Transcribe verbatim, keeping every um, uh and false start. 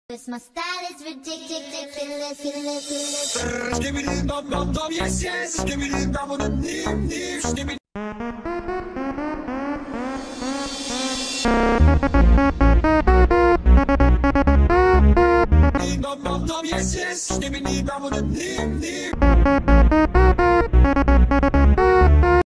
'Cause my style is ridiculous, ridiculous. Skibbidi dum dum dum, yes yes. Skibbidi dum dum dim dim. Skibbidi. Dum dum dum, yes yes. Skibbidi dum dum dim dim.